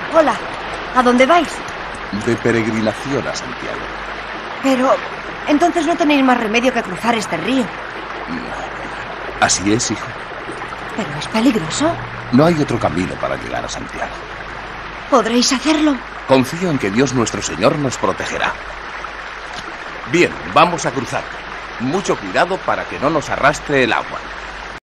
Hola, ¿a dónde vais? De peregrinación a Santiago. Pero entonces no tenéis más remedio que cruzar este río. Así es, hijo. Pero es peligroso. No hay otro camino para llegar a Santiago. ¿Podréis hacerlo? Confío en que Dios nuestro Señor nos protegerá. Bien, vamos a cruzar. Mucho cuidado para que no nos arrastre el agua.